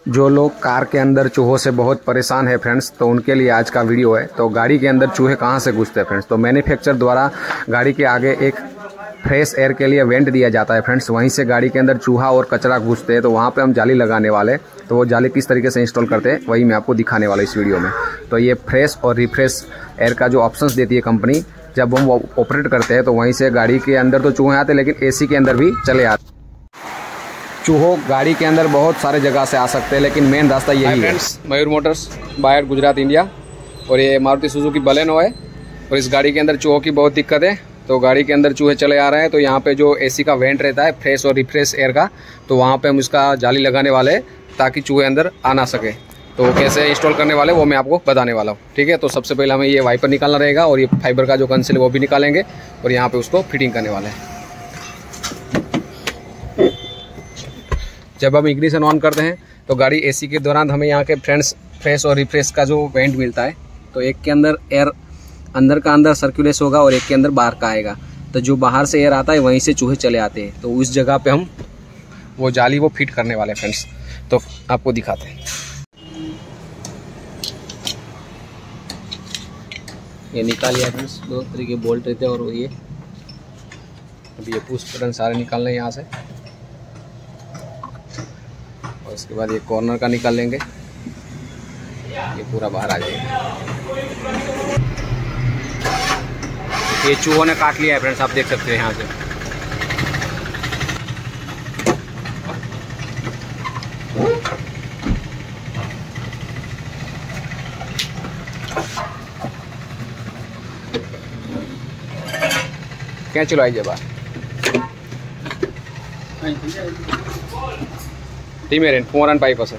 जो लोग कार के अंदर चूहों से बहुत परेशान है फ्रेंड्स, तो उनके लिए आज का वीडियो है। तो गाड़ी के अंदर चूहे कहाँ से घुसते हैं फ्रेंड्स, तो मैन्युफैक्चर द्वारा गाड़ी के आगे एक फ्रेश एयर के लिए वेंट दिया जाता है फ्रेंड्स, वहीं से गाड़ी के अंदर चूहा और कचरा घुसते हैं। तो वहाँ पे हम जाली लगाने वाले, तो वो जाली किस तरीके से इंस्टॉल करते हैं वही मैं आपको दिखाने वाला इस वीडियो में। तो ये फ्रेश और रिफ्रेश एयर का जो ऑप्शंस देती है कंपनी, जब हम ऑपरेट करते हैं तो वहीं से गाड़ी के अंदर तो चूहे आते हैं, लेकिन एसी के अंदर भी चले आते हैं। चूहों गाड़ी के अंदर बहुत सारे जगह से आ सकते हैं, लेकिन मेन रास्ता यही है फ्रेंड्स। मयूर मोटर्स, बायर, गुजरात, इंडिया। और ये मारुति सुजुकी बलेनो है। और इस गाड़ी के अंदर चूहों की बहुत दिक्कत है, तो गाड़ी के अंदर चूहे चले आ रहे हैं। तो यहाँ पे जो एसी का वेंट रहता है फ्रेश और रिफ्रेश एयर का, तो वहाँ पे हम इसका जाली लगाने वाले हैं ताकि चूहे अंदर आ ना सके। तो कैसे इंस्टॉल करने वाले वो मैं आपको बताने वाला हूँ, ठीक है। तो सबसे पहले हमें ये वाइपर निकालना रहेगा और ये फाइबर का जो कंसिल है वो भी निकालेंगे और यहाँ पे उसको फिटिंग करने वाले हैं। जब हम इग्निशन ऑन करते हैं तो गाड़ी एसी के दौरान हमें यहाँ के फ्रेश और रिफ्रेश का जो वेंट मिलता है, तो एक के अंदर एयर अंदर का अंदर सर्कुलेट होगा और एक के अंदर बाहर का आएगा। तो जो बाहर से एयर आता है वहीं से चूहे चले आते हैं। तो उस जगह पे हम वो जाली वो फिट करने वाले हैं फ्रेंड्स, तो आपको दिखाते हैं। ये निकाल लिया फ्रेंड्स, दो तरीके बोल्ट रहते हैं। और ये अभी ये पुश बटन सारे निकालने हैं यहाँ से, और उसके बाद ये कॉर्नर का निकाल लेंगे, ये पूरा बाहर आ जाएगा। ये चूहों ने काट लिया है फ्रेंड्स, आप देख सकते हैं यहाँ से। क्या चलो आई जब टीमेरेन 4.5%।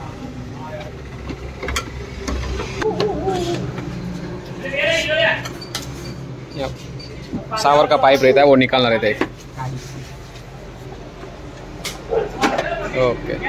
सावर का पाइप रहता है वो निकालना रहता है। ओके,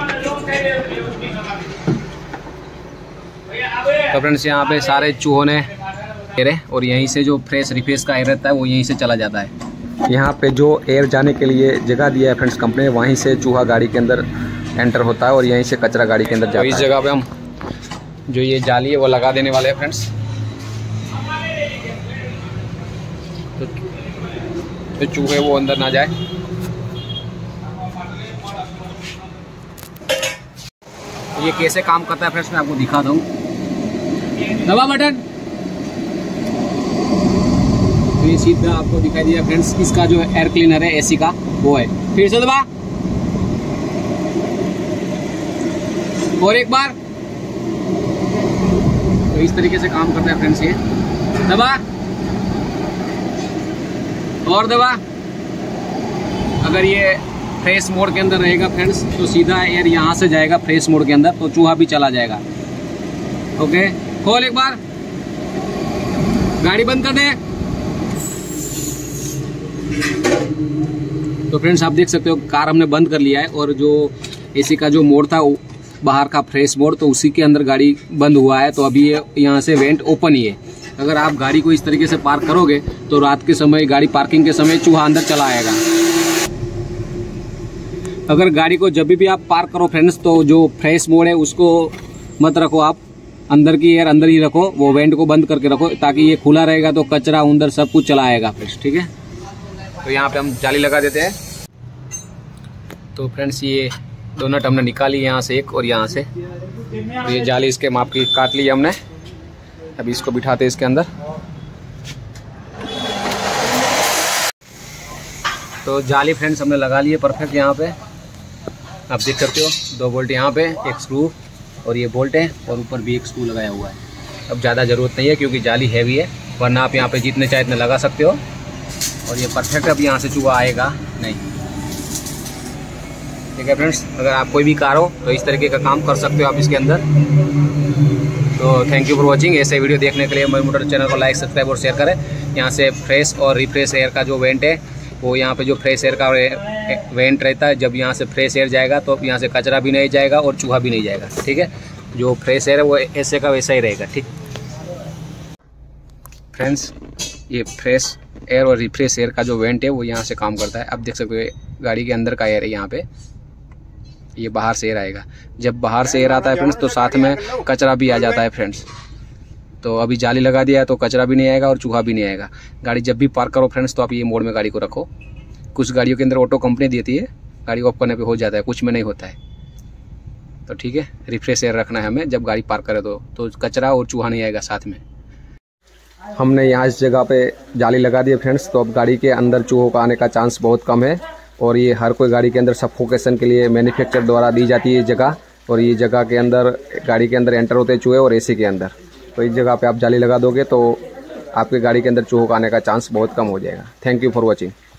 तो फ्रेंड्स यहाँ पे सारे चूहों ने एयर, और यहीं से जो फ्रेश रिफ्रेश का एयर रहता है वो यहीं से चला जाता है। यहाँ पे जो एयर जाने के लिए जगह दिया है फ्रेंड्स कंपनी ने, वहीं से चूहा गाड़ी के अंदर एंटर होता है और यहीं से कचरा गाड़ी के अंदर जाता है। इस जगह पे हम जो ये जाली है वो लगा देने वाले हैं फ्रेंड्स, तो चूहे वो अंदर ना जाए। ये कैसे काम करता है फ्रेंड्स मैं आपको दिखाता हूँ। दबा बटन, तो ये सीधा आपको दिखाई दिया फ्रेंड्स, इसका जो एयर क्लीनर है एसी का वो है। फिर से दबा, और एक बार। तो इस तरीके से काम करता है फ्रेंड्स ये। दबा और दबा। अगर ये फ्रेश मोड के अंदर रहेगा फ्रेंड्स तो सीधा एयर यहाँ से जाएगा फ्रेश मोड के अंदर, तो चूहा भी चला जाएगा। ओके, खोल एक बार, गाड़ी बंद कर दे। तो फ्रेंड्स आप देख सकते हो कार हमने बंद कर लिया है, और जो एसी का जो मोड था बाहर का फ्रेश मोड, तो उसी के अंदर गाड़ी बंद हुआ है। तो अभी ये यहाँ से वेंट ओपन ही है। अगर आप गाड़ी को इस तरीके से पार्क करोगे तो रात के समय गाड़ी पार्किंग के समय चूहा अंदर चला आएगा। अगर गाड़ी को जब भी आप पार्क करो फ्रेंड्स, तो जो फ्रेश मोड है उसको मत रखो, आप अंदर की एयर अंदर ही रखो, वो वेंट को बंद करके रखो, ताकि ये खुला रहेगा तो कचरा अंदर सब कुछ चला आएगा फ्रेंड्स, ठीक है। तो यहाँ पे हम जाली लगा देते हैं। तो फ्रेंड्स ये दो नट हमने निकाली, यहाँ से एक और यहाँ से। तो ये जाली इसके माप की काट ली हमने। अभी इसको बिठाते हैं इसके अंदर। तो जाली फ्रेंड्स हमने लगा ली है परफेक्ट यहाँ पे, आप देख सकते हो। 2 बोल्ट यहाँ पे, एक स्क्रू, और ये बोल्ट है, और ऊपर भी एक स्क्रू लगाया हुआ है। अब ज़्यादा ज़रूरत नहीं है क्योंकि जाली हैवी है, वरना आप यहाँ पे जितने चाहे इतने लगा सकते हो। और ये परफेक्ट अब यहाँ से चूहा आएगा नहीं, ठीक है फ्रेंड्स। अगर आप कोई भी कार हो तो इस तरीके का काम कर सकते हो आप इसके अंदर। तो थैंक यू फॉर वॉचिंग। ऐसे वीडियो देखने के लिए मयूर मोटर चैनल को लाइक, सब्सक्राइब और शेयर करें। यहाँ से फ्रेश और रिफ्रेश एयर का जो वेंट है, वो यहाँ पे जो फ्रेश एयर का वेंट रहता है, जब यहाँ से फ्रेश एयर जाएगा तो यहाँ से कचरा भी नहीं जाएगा और चूहा भी नहीं जाएगा, ठीक है। जो फ्रेश एयर है वो ऐसे का वैसा ही रहेगा, ठीक। फ्रेंड्स ये फ्रेश एयर और रिफ्रेश एयर का जो वेंट है वो यहाँ से काम करता है। अब देख सकते हो गाड़ी के अंदर का एयर है यहाँ पे, ये बाहर से एयर आएगा। जब बाहर से एयर आता है फ्रेंड्स तो साथ में कचरा भी आ जाता है फ्रेंड्स। तो अभी जाली लगा दिया है तो कचरा भी नहीं आएगा और चूहा भी नहीं आएगा। गाड़ी जब भी पार्क करो फ्रेंड्स तो आप ये मोड में गाड़ी को रखो। कुछ गाड़ियों के अंदर ऑटो कंपनी देती है, गाड़ी ऑफ करने पे हो जाता है, कुछ में नहीं होता है। तो ठीक है, रिफ्रेश एयर रखना है हमें जब गाड़ी पार्क करे तो कचरा और चूहा नहीं आएगा साथ में। हमने यहाँ इस जगह पे जाली लगा दी है फ्रेंड्स, तो अब गाड़ी के अंदर चूहों का आने का चांस बहुत कम है। और ये हर कोई गाड़ी के अंदर सफोकेशन के लिए मैन्युफैक्चर द्वारा दी जाती है जगह। और ये जगह के अंदर गाड़ी के अंदर एंटर होते हैं चूहे और एसी के अंदर। तो इस जगह पे आप जाली लगा दोगे तो आपके गाड़ी के अंदर चूहों का आने का चांस बहुत कम हो जाएगा। Thank you for watching.